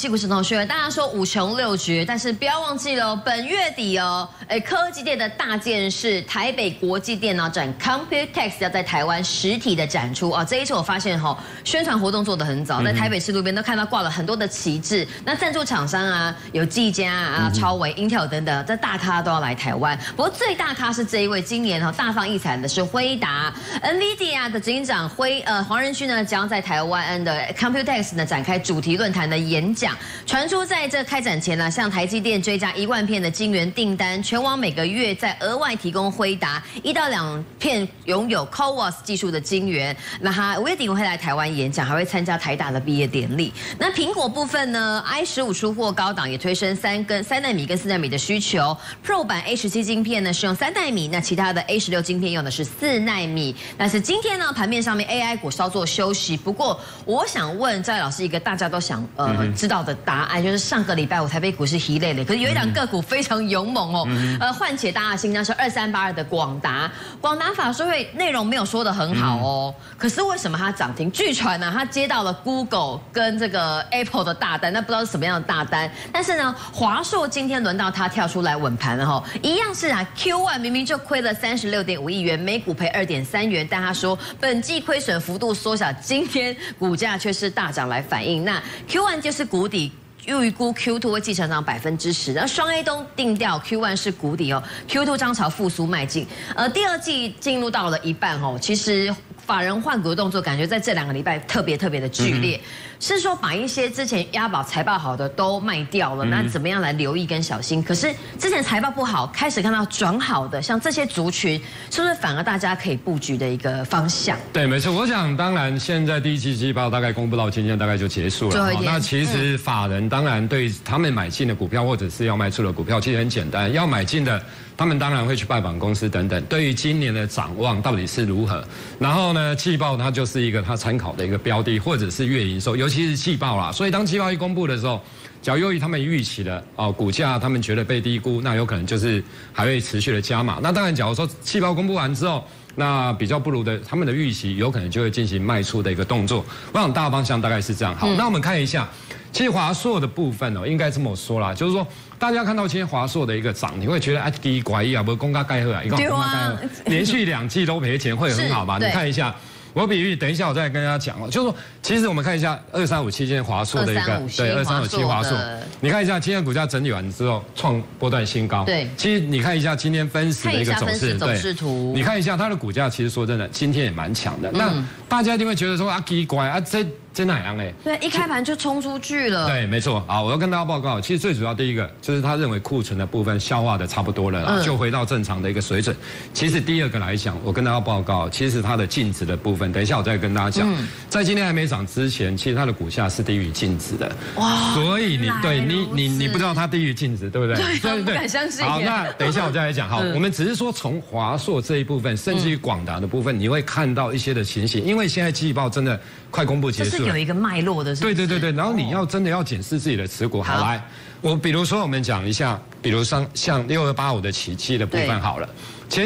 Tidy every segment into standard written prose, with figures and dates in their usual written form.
戏股神同学，大家说五穷六绝，但是不要忘记了，本月底哦，科技界的大件事，台北国际电脑展 Computex 要在台湾实体的展出哦。这一次我发现宣传活动做得很早，在台北市路边都看到挂了很多的旗帜。那赞助厂商啊，有技嘉啊、超微、Intel 等等，这大咖都要来台湾。不过最大咖是这一位，今年大放异彩的是辉达 ，NVIDIA 的执行长黄仁勋呢，将在台湾的 Computex 呢展开主题论坛的演讲。传出在这开展前呢，向台积电追加1万片的晶圆订单，全网每个月再额外提供辉达1到2片拥有 CoWoS 技术的晶圆。那他5月底会来台湾演讲，还会参加台大的毕业典礼。那苹果部分呢 ，i15 出货高档，也推升3奈米跟4奈米的需求。Pro 版 A17 晶片呢是用3奈米，那其他的 A16 晶片用的是4奈米。但是今天呢，盘面上面 AI 股稍作休息。不过我想问赵老师一个大家都想知道的答案，就是上个礼拜五台北股市疲累了，可是有一档个股非常勇猛哦，唤起大家的心，那是2382的广达。广达法说会内容没有说得很好哦，可是为什么它涨停？据传呢，它接到了 Google 跟这个 Apple 的大单，那不知道是什么样的大单。但是呢，华硕今天轮到它跳出来稳盘了一样是Q1 明明就亏了36.5亿元，每股赔2.3元，但他说本季亏损幅度缩小，今天股价却是大涨来反映。那 Q1 就是谷底。预估 Q2 会继成长10%，那双 A 都定调 Q1 是谷底，Q2 将朝复苏迈进。第二季进入到了一半其实法人换股的动作感觉在这2个礼拜特别的剧烈，是说把一些之前押宝财报好的都卖掉了，那怎么样来留意跟小心？可是之前财报不好，开始看到转好的，像这些族群，是不是反而大家可以布局的一个方向？ 对，没错。我想当然现在第一季季报大概公布到今天大概就结束了。那其实法人当然对他们买进的股票或者是要卖出的股票，其实很简单，要买进的。他们当然会去拜访公司等等，对于今年的展望到底是如何？然后呢，季报它就是一个它参考的一个标的，或者是月营收，尤其是季报啦。所以当季报一公布的时候，只要由于他们预期的股价他们觉得被低估，那有可能就是还会持续的加码。那当然，假如说季报公布完之后，那比较不如的他们的预期，有可能就会进行卖出的一个动作。我想大方向大概是这样。好，那我们看一下，其实华硕的部分应该这么说啦，就是说。大家看到今天华硕的一个涨，你会觉得第一拐一不公开盖贺一个公开盖贺，连续2季都赔钱会很好吧？你看一下，我比喻，等一下我再跟大家讲就是说，其实我们看一下2357今天华硕的一个对2357华硕，你看一下今天股价整理完之后创波段新高，对，其实你看一下今天分时的一个走势， 对，你看一下它的股价，其实说真的，今天也蛮强的。那大家一定会觉得说奇怪这哪样对，一开盘就冲出去了。 对，没错。好，我要跟大家报告，其实最主要第一个就是他认为库存的部分消化的差不多了，就回到正常的一个水准。其实第二个来讲，我跟大家报告，其实它的净值的部分，等一下我再跟大家讲。在今天还没涨之前，其实它的股价是低于净值的。哇！所以你不知道它低于净值，对不对？ 对，不敢相信。 好，那等一下我再来讲。好，我们只是说从华硕这一部分，甚至于广达的部分，你会看到一些的情形，因为现在季报真的快公布结束。 有一个脉络的， 对，然后你要真的要检视自己的持股。好，来，比如说我们讲一下，比如像6285的奇迹的部分好了，前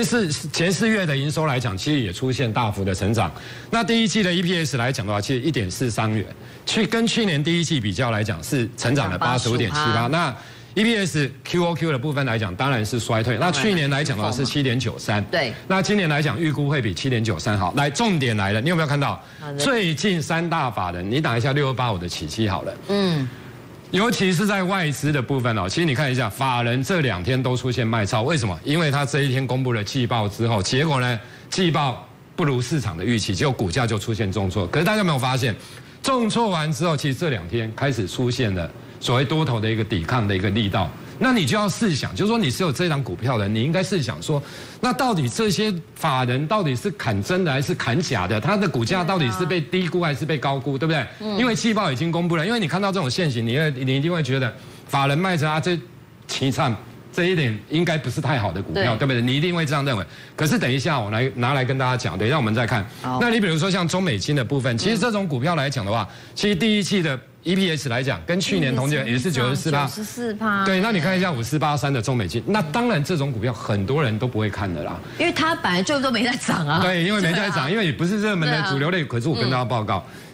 4月的营收来讲，其实也出现大幅的成长。那第一季的 EPS 来讲的话，其实1.43元，跟去年第一季比较来讲是成长了85.78%。那EPS QOQ 的部分来讲，当然是衰退。那去年来讲的话是7.93，对。那今年来讲，预估会比7.93好。来，重点来了，你有没有看到最近3大法人？你打一下6285的奇迹好了。尤其是在外资的部分其实你看一下，法人这2天都出现卖超，为什么？因为他这一天公布了季报之后，结果呢，季报不如市场的预期，结果股价就出现重挫。可是大家有没有发现，重挫完之后，其实这2天开始出现了所谓多头的一个抵抗的一个力道，那你就要试想，就是说你是有这张股票的，你应该试想说，那到底这些法人到底是砍真的还是砍假的？它的股价到底是被低估还是被高估，对不对？因为季报已经公布了，因为你看到这种现形，你一定会觉得法人卖着这凄惨。这一点应该不是太好的股票， 对不对？你一定会这样认为。可是等一下我拿来跟大家讲，等一下我们再看。那你比如说像中美金的部分，其实这种股票来讲的话，其实第一季的 EPS 来讲，跟去年同期也是94%。对，那你看一下5483的中美金，那当然这种股票很多人都不会看的啦， 因为它本来就都没在涨啊。 对，因为没在涨，因为也不是热门的主流类。可是我跟大家报告，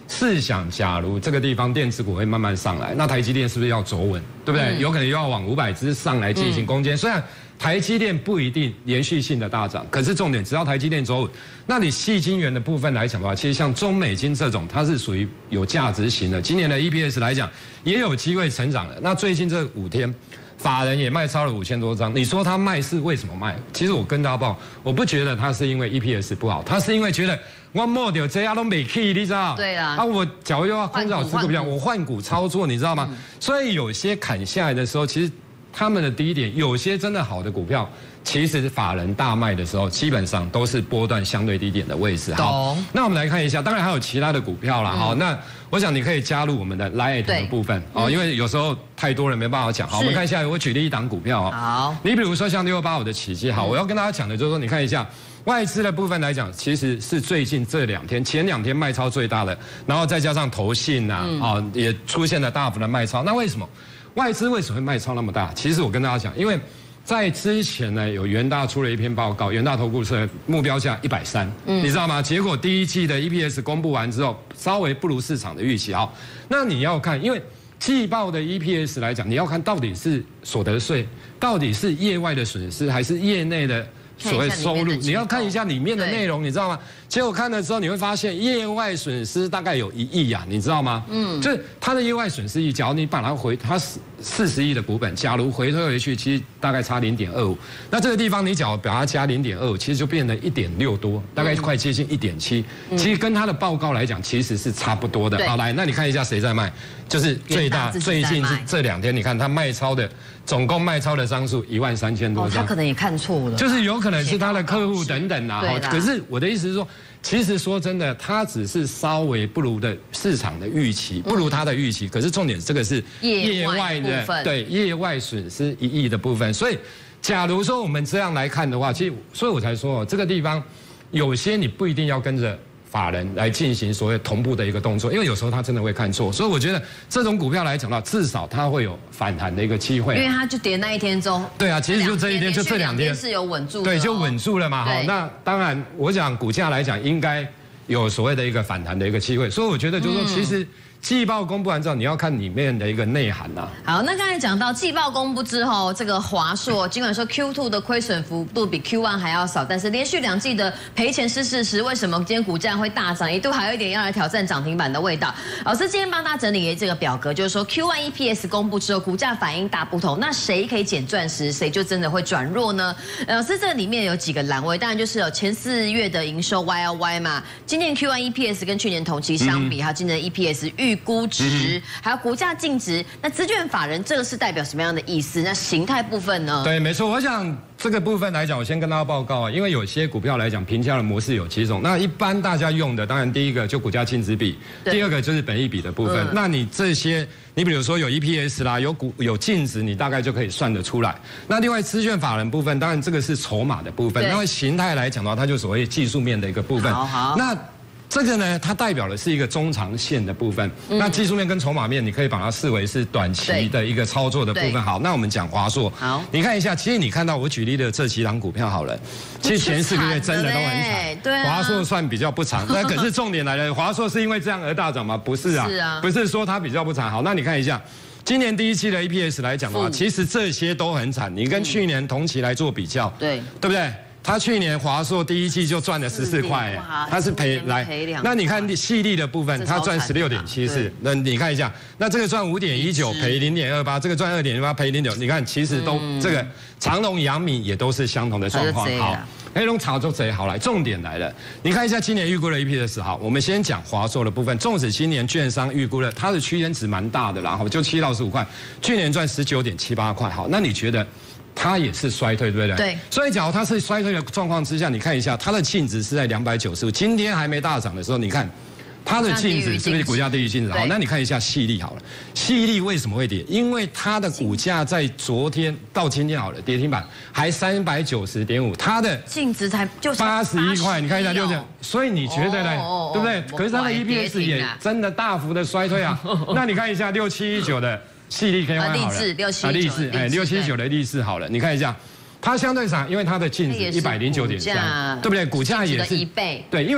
试想，假如这个地方电子股会慢慢上来，那台积电是不是要走稳，对不对？有可能又要往500只上来进行攻坚。虽然台积电不一定连续性的大涨，可是重点只要台积电走稳，那你矽晶圆的部分来讲的话，其实像中美晶这种，它是属于有价值型的。今年的 EPS 来讲，也有机会成长的。那最近这5天。法人也卖超了5000多张，你说他卖是为什么卖？其实我跟大家报，我不觉得他是因为 EPS 不好，他是因为觉得我摸掉这样都没 key， 你知道？ 对啊。 啊，我假如又要空手持股票，我换股操作，你知道吗？所以有些砍下来的时候，其实他们的低点，有些真的好的股票，其实法人大卖的时候，基本上都是波段相对低点的位置。好，那我们来看一下，当然还有其他的股票啦。好，那我想你可以加入我们的 Line 的部分哦，因为有时候太多人没办法讲。好，我们看一下，我举例一档股票哦。 好， 你比如说像6285的奇迹，好，我要跟大家讲的就是说，你看一下外资的部分来讲，其实是最近这2天，前2天卖超最大的，然后再加上投信啊，也出现了大幅的卖超。那为什么外资为什么会卖超那么大？其实我跟大家讲，因为在之前呢，有元大出了一篇报告，元大投顾是目标价130，你知道吗？结果第一季的 EPS 公布完之后，稍微不如市场的预期。好，那你要看，因为季报的 EPS 来讲，你要看到底是所得税，到底是业外的损失，还是业内的所谓收入，你要看一下里面的内容，你知道吗？结果看了之后，你会发现业外损失大概有1亿啊，你知道吗？就是它的业外损失1亿，假如你把它40亿的股本，假如回推回去，其实大概差0.25。那这个地方你假如把它加0.25，其实就变成1.6多，大概快接近1.7。其实跟它的报告来讲，其实是差不多的。好，来，那你看一下谁在卖，就是最大最近是这2天，你看它卖超的。总共卖超的张数13000多张， 他可能也看错了， 就是有可能是他的客户等等啊。可是我的意思是说，其实说真的，它只是稍微不如的市场的预期，不如它的预期。可是重点这个是业外的，对，业外损失1亿的部分。所以，假如说我们这样来看的话，其实所以我才说这个地方有些你不一定要跟着法人来进行所谓同步的一个动作，因为有时候他真的会看错，所以我觉得这种股票来讲到，至少它会有反弹的一个机会。因为它就跌那1天中， 对啊，其实就这一天，就这2天是有稳住的， 对，就稳住了嘛。好，那当然，我想股价来讲，应该有所谓的一个反弹的一个机会，所以我觉得就是说，其实。季报公布完之后，你要看里面的一个内涵呐。 好，那刚才讲到季报公布之后，这个华硕尽管说 Q2 的亏损幅度比 Q1 还要少，但是连续2季的赔钱是事实。为什么今天股价会大涨？一度还有一点要来挑战涨停板的味道。老师今天帮大家整理这个表格，就是说 Q1 EPS 公布之后，股价反应大不同。那谁可以捡钻石，谁就真的会转弱呢？老师这里面有几个栏位，当然就是有前4月的营收 YOY 嘛，今年 Q1 EPS 跟去年同期相比，还有今年的 EPS 预估值，还有股价净值。那资券法人这个是代表什么样的意思？那形态部分呢？ 对，没错。我想这个部分来讲，我先跟大家报告啊，因为有些股票来讲，评价的模式有几种。那一般大家用的，当然第一个就股价净值比，第二个就是本益比的部分。那你这些，你比如说有 EPS 啦，有净值，你大概就可以算得出来。那另外资券法人部分，当然这个是筹码的部分。那形态来讲的话，它就所谓技术面的一个部分。 好。 那这个呢，它代表的是一个中长线的部分。那技术面跟筹码面，你可以把它视为是短期的一个操作的部分。好，那我们讲华硕。 好， 你看一下，其实你看到我举例的这几档股票好了，其实前4个月真的都很惨。 对啊。 华硕算比较不惨，那可是重点来了，华硕是因为这样而大涨吗？不是啊。 是啊。 不是说它比较不惨。好，那你看一下。今年第1期的 EPS 来讲的话，其实这些都很惨。你跟去年同期来做比较，对不对？他去年华硕第1季就赚了14块，他是赔来。那你看细粒的部分，他赚16.74。那你看一下，那这个赚5.19，赔0.28，这个赚2.18，赔0.9。你看，其实都这个长荣、阳明也都是相同的状况。好，黑龙潮州贼好来，重点来了，你看一下今年预估的 EPS。好，我们先讲华硕的部分。纵使今年券商预估了，它的区间值蛮大的啦，就7到15块，去年赚19.78块。好，那你觉得？它也是衰退，对不对？ 对。 所以，假如它是衰退的状况之下，你看一下它的净值是在295，今天还没大涨的时候，你看它的净值是不是股价低于净值？好，那你看一下细粒好了，细粒为什么会跌？因为它的股价在昨天到今天好了，跌停板还390.5，它的净值才就 81块，你看一下60，所以你觉得呢？对不对？可是它的 EPS 也真的大幅的衰退啊。那你看一下6719的。细粒 KY 好了，励志6719的励志好了，你看一下，它相对上，因为它的净值109.3，对不对？股价也是 1倍， 对，因为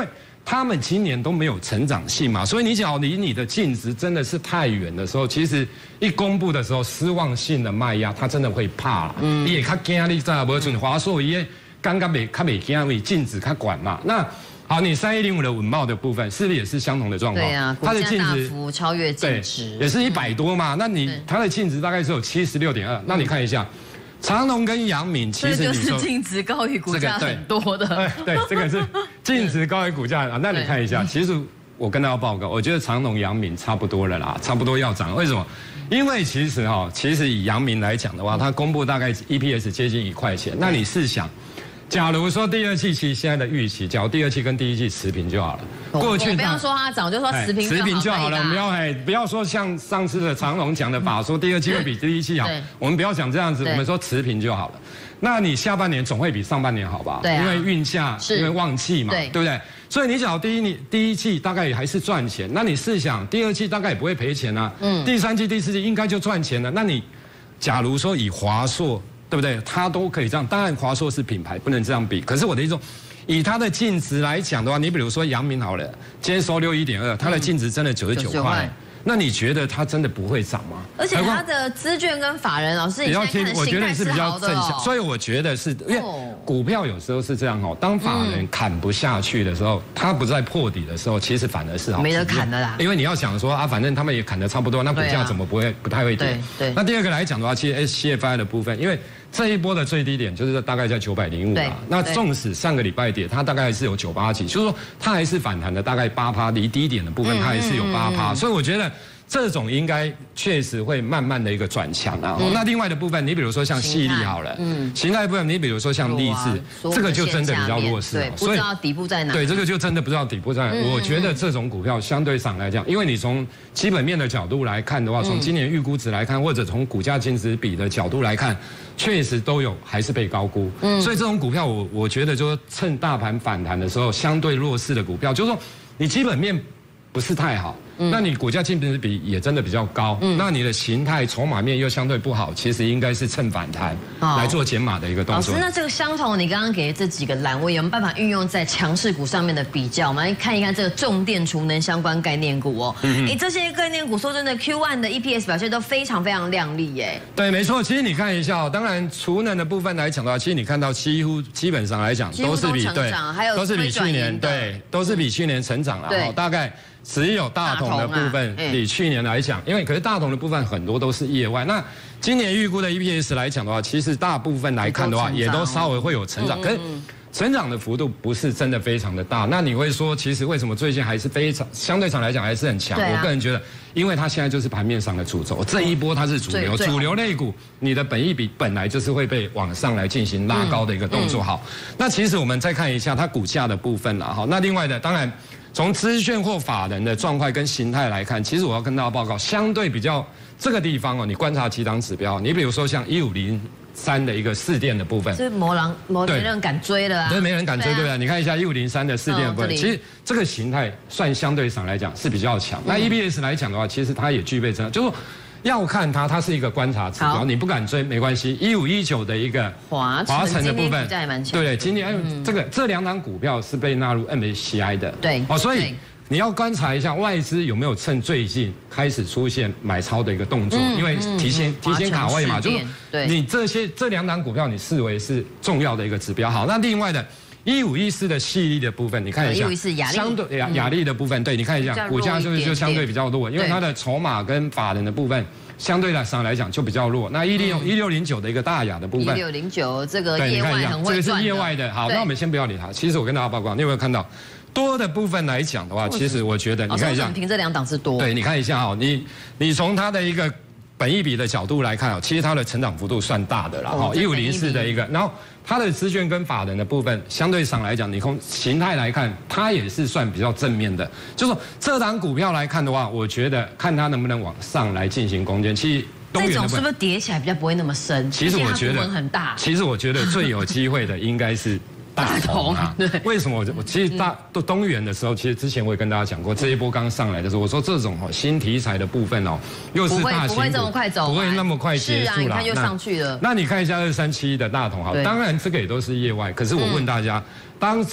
他们今年都没有成长性嘛，所以你只要离你的净值真的是太远的时候，其实一公布的时候，失望性的卖压，他真的会怕了。你也较惊，你知道无？像华硕伊刚刚较袂惊，因为净值较管嘛。那好，你3105的稳懋的部分，是不是也是相同的状况？ 对啊，它的净值大幅超越净值， 也是100多嘛。那你它的净值大概只有76.2，那你看一下。长荣跟阳明其实就是净值高于股价很多的， 对，这个是净值高于股价啊。那你看一下，其实我跟大家报告，我觉得长荣、阳明差不多了啦，差不多要涨。为什么？因为其实以阳明来讲的话，它公布大概 EPS 接近1块钱。那你试想，假如说第二季其实现在的预期，假如第二季跟第一季持平就好了。 过去不要说它涨，就说持平就好了。 我们不要说像上次的长荣讲的法，说第二季会比第一季好。我们不要讲这样子，我们说持平就好了。那你下半年总会比上半年好吧？ 对， 因为运价，因为旺季嘛，对不对？所以你假如第一季大概也还是赚钱，那你试想第二季大概也不会赔钱啊。第三季、第四季应该就赚钱了。那你假如说以华硕，对不对？它都可以这样，当然华硕是品牌，不能这样比。可是我的一种。以它的净值来讲的话，你比如说阳明好了，今天收61.2，它的净值真的99块，那你觉得它真的不会涨吗？ 而且它的资券跟法人老师，你现在看的我觉得是比较正向，所以我觉得是因为股票有时候是这样哦，当法人砍不下去的时候，它不在破底的时候，其实反而是好， 没得砍的啦。 因为你要想说啊，反正他们也砍得差不多，那股价怎么不太会跌？ 对。 那第二个来讲的话，其实 SCFI 的部分，因为这一波的最低点就是大概在905嘛，那纵使上个礼拜跌，它大概是有98几，就是说它还是反弹的大概8%，离低点的部分它还是有8%，所以我觉得这种应该确实会慢慢的一个转强啊。那另外的部分，你比如说像细粒好了，形态部分你比如说像力士，这个就真的比较弱势了， 不知道底部在哪。 对，这个就真的不知道底部在哪。我觉得这种股票相对上来讲，因为你从基本面的角度来看的话，从今年预估值来看，或者从股价净值比的角度来看。确实都有还是被高估，所以这种股票我觉得就是趁大盘反弹的时候，相对弱势的股票，就是说你基本面不是太好，那你股价净值比也真的比较高，那你的形态筹码面又相对不好，其实应该是趁反弹来做减码的一个动作。 老师，那这个相同你刚刚给的这几个栏位有没有办法运用在强势股上面的比较？我们来看一看这个重电储能相关概念股哦。这些概念股说真的 ，Q1 的 EPS 表现都非常非常亮丽耶。 对，没错。其实你看一下哦，当然储能的部分来讲的话，其实你看到基本上来讲都是比都是比去年都是比去年成长了，大概。只有大同的部分比去年来讲，因为可是大同的部分很多都是业外。那今年预估的 EPS 来讲的话，其实大部分来看的话，也都稍微会有成长，可是成长的幅度不是真的非常的大。那你会说，其实为什么最近还是非常相对上来讲还是很强？我个人觉得，因为它现在就是盘面上的主轴，这一波它是主流，主流类股，你的本益比本来就是会被往上来进行拉高的一个动作。好，那其实我们再看一下它股价的部分啦。好，那另外的当然。从资讯或法人的状况跟形态来看，其实我要跟大家报告，相对比较这个地方哦，你观察几档指标，你比如说像1503的一个市电的部分， 是没人敢追了啊， 对，没人敢追，对啊，你看一下1503的市电的部分，其实这个形态算相对上来讲是比较强。那 EPS 来讲的话，其实它也具备就是说。要看它是一个观察指标，你不敢追没关系。1519的一个华城的部分，对，今年这两档股票是被纳入 MSCI 的， 对， 所以你要观察一下外资有没有趁最近开始出现买超的一个动作，因为提前卡位嘛，就是你这两档股票你视为是重要的一个指标。好，那另外的。1514的细粒的部分，你看一下，相对亚力的部分，对，你看一下，股价就相对比较弱，因为它的筹码跟法人的部分相对上来讲就比较弱。那1609的一个大亚的部分 ，1609这个业外很会赚的， 这个是业外的。好，那我们先不要理它。其实我跟大家报告，你有没有看到多的部分来讲的话，其实我觉得你看一下， 凭这两档是多。 对，你看一下哈，你从它的一个本益比的角度来看啊，其实它的成长幅度算大的啦。1504的一个，然后。它的资券跟法人的部分，相对上来讲，你从形态来看，它也是算比较正面的。就是说，这档股票来看的话，我觉得看它能不能往上来进行攻坚。其实这种是不是跌起来比较不会那么深？ 其实我觉得很大。 其实我觉得最有机会的应该是。大同啊，对，为什么我其实东元的时候，其实之前我也跟大家讲过，这一波刚上来的时候，我说这种新题材的部分哦，又是大型股， 不会这么快走， 不会那么快结束啦。 是啊，你看又上去了。 那你看一下2371的大同，好，当然这个也都是业外，可是我问大家，当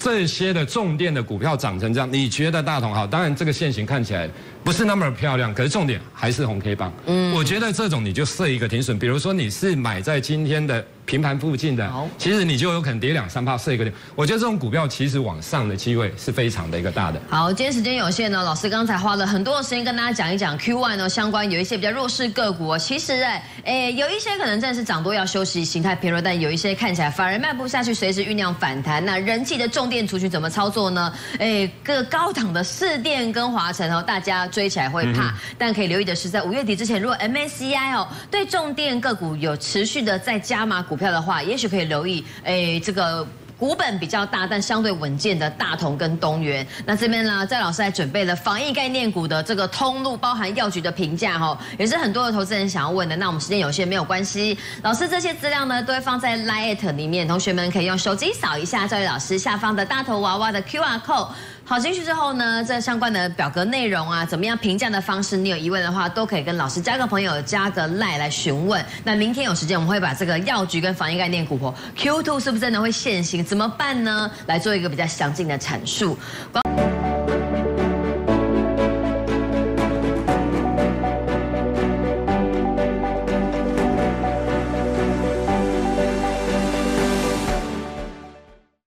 这些的重电的股票涨成这样，你觉得大同好？当然这个线型看起来不是那么漂亮，可是重点还是红 K 棒。我觉得这种你就设一个停损，比如说你是买在今天的平盘附近的，其实你就有可能跌2-3%，设一个点。我觉得这种股票其实往上的机会是非常的一个大的。 好，今天时间有限呢，老师刚才花了很多的时间跟大家讲一讲 Q1 呢相关有一些比较弱势个股。其实有一些可能真的是涨多要休息，形态偏弱，但有一些看起来反而卖不下去，随时酝酿反弹。那人气的重电族群怎么操作呢？各高档的士电跟华城大家追起来会怕，但可以留意的是，在5月底之前，如果 MSCI 对重电个股有持续的在加码股票的话，也许可以留意这个股本比较大但相对稳健的大同跟东元。那这边呢，在老师还准备了防疫概念股的这个通路，包含药局的评价也是很多的投资人想要问的。那我们时间有限，没有关系，老师这些资料呢都会放在 LINE@ 里面，同学们可以用手机扫一下赵宇老师下方的大头娃娃的 QR code。好进去之后呢，这相关的表格内容啊，怎么样评价的方式，你有疑问的话，都可以跟老师加个朋友，加个 LINE 来询问。那明天有时间，我们会把这个药局跟防疫概念股Q2 是不是真的会现行，怎么办呢？来做一个比较详尽的阐述。